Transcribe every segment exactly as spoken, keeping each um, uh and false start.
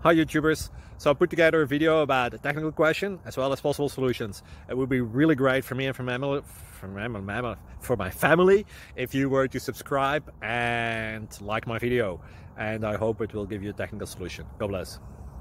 Hi YouTubers! So I put together a video about a technical question as well as possible solutions. It would be really great for me and for my, for my, for my family if you were to subscribe and like my video, and I hope it will give you a technical solution. God bless.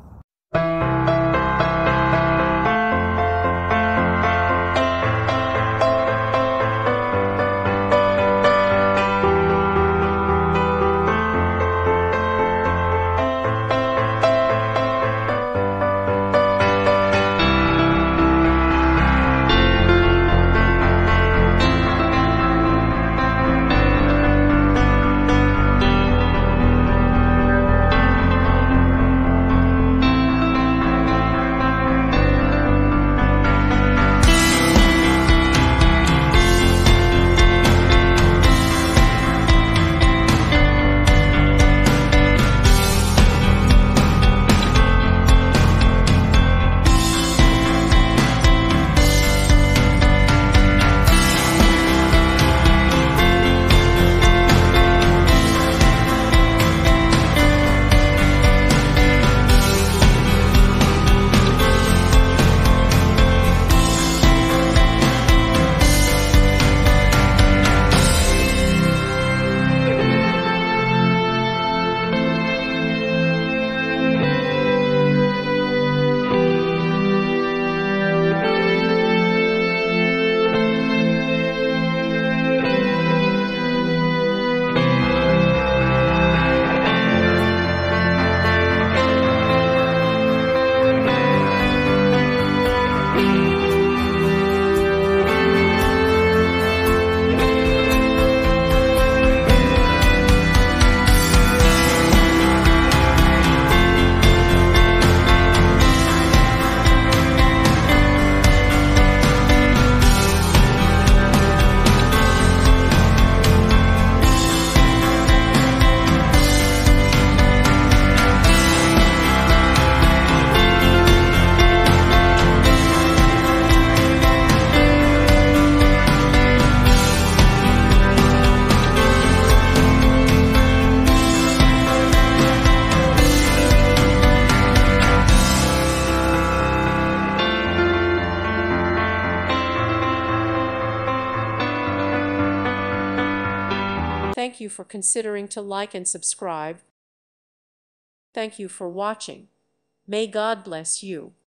Thank you for considering to like and subscribe. Thank you for watching. May God bless you.